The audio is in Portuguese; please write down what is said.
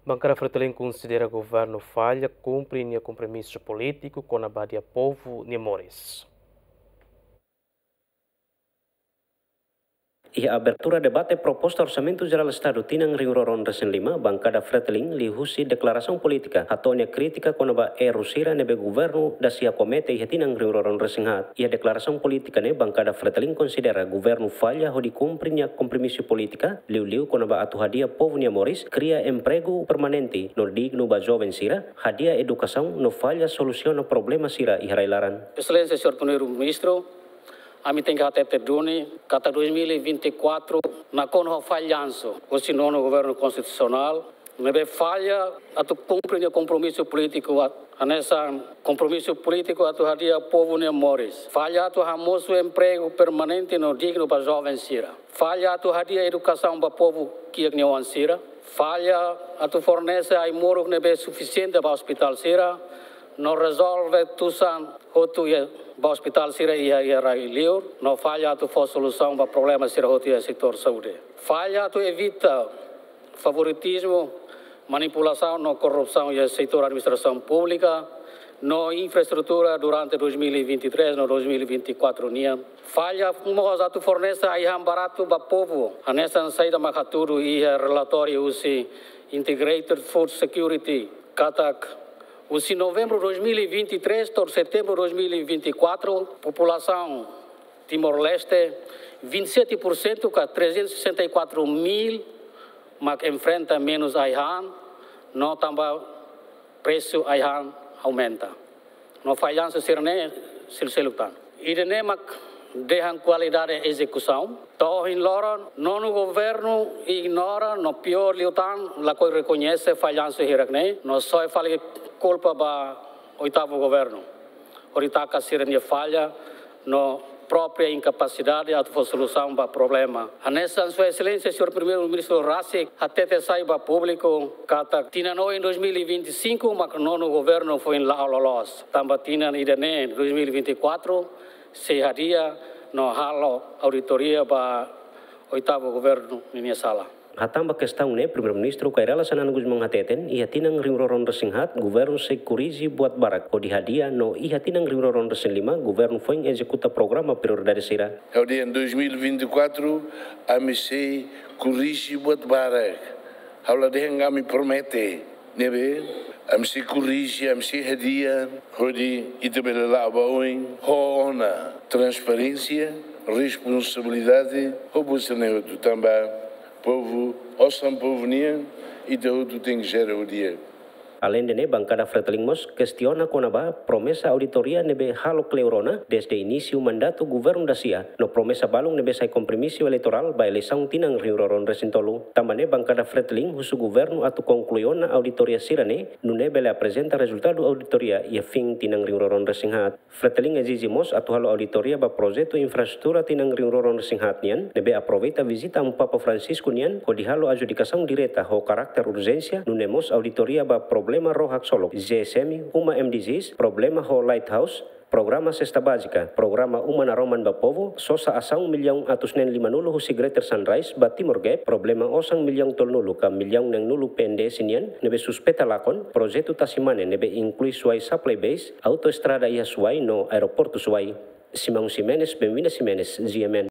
Bancada Fretilin considera que o governo falha cumpre compromisso político com a Badia Povo Nemores. E a abertura debate proposta Orçamento Geral Estado Tinang Rio Roron Resen 5, bancada Fretilin lihusi declaração política atonia crítica com a erosira nebe governo da sia comete e Tinang Rio Roron Resen hat. E a declaração política ne bancada Fretilin considera governo falha ho cumpre compromisso política liu com a atuhadia povo Nemores cria emprego permanente no digno ba jovem sira hadia educação no falha soluciona problema sira e harailaran. Excelência, senhor primeiro-ministro, a mim tem que até Duni, kata 2024, na conha falhanço, o senhor no governo constitucional, nebe falha, a tu cumprir o compromisso político, a nessa compromisso político, a tu hadia povo Nemores. Falha, a tu hamoso emprego permanente no digno para jovens sira. Falha, a tu hadia educação para povo que é sira. Falha, a tu fornece a imoro nebe suficiente para o hospital sira. Não resolve tusan hotu ya ba hospital sira ia railiur, não falha tu for solução para problema sira hotu ya setor saúde. Falha tu evita favoritismo, manipulação, no corrupção ya setor administração pública, no infraestrutura durante 2023, no 2024 nia. Falha moza tu fornece a barato ba povo, a nessa saída makaturu e relatório usi Integrated Food Security katak. O de novembro de 2023 até setembro de 2024, população Timor-Leste, 27% com 364 mil, mas enfrenta menos AIHAN, não também preço AIHAN aumenta. Não falhança sirne silselutan. E de nemak deixam qualidade de execução. Então, em Lora, não o governo ignora, no pior liutan, lá que reconhece falhança hirakne, não só fala culpa para o oitavo governo. Orita a sirene falha, no própria incapacidade de solução para o problema. A nessa sua excelência, senhor primeiro-ministro Rassi, até te saiba público, que tinha em 2025, mas não no governo foi em Laololos. Também tinha em 2024, se haria no halo auditoria para o oitavo governo em sala. Hatamba questão ne primeiro-ministro Kairala Sanan Guzman hateten ia tinang rimroron resinghat governo securizi buat barak o dihadia no ia tinang rimroron resing 5 governo foi executa programa prioridade sira. O dia em 2024 a misi corrige buat barak. Haula deh kami promete nebe a misi corrige a misi hadia hodi itu bela baoin hona transparência responsabilidade o busne do também povo, osam povo nia, e tudo tem que gerar o dia. Além de bancada Fretilin Mos questiona com a promessa auditoria nebe halo cleurona desde início mandato governo da sia no promessa balung nebe sai compromisso eleitoral ba eleição tinang Rio Roron Resintolu tambane bancada Fretilin husu governo atu concluiona auditoria sirane no nebe le apresenta resultado auditoria e fim tinang Rio Roron Resinghat Fretilin exige mos atu halo auditoria ba projeto infraestrutura tinang Rio Roron Resinghat nian nebe aproveita visita Papa Francisco nian ko di halo adjudicação direta ho karakter urgência no nemos auditoria ba problema rohak solo, GSM, uma MDZs, problema ho Lighthouse, programa Cesta Básica, programa Uma Naroman Bapovo, sosa asang milyong atusnen 5 nulu husi Greater Sunrise, ba Timor Gap, problema osang milyong tol nulu ka milyong nang nulu pende sinian, nebe suspeta lakon, projeto tasimane nebe inclui suai supply base, autoestrada ia suai no aeroporto suai. Simão Ximenes, Benvina Ximenes, GMN.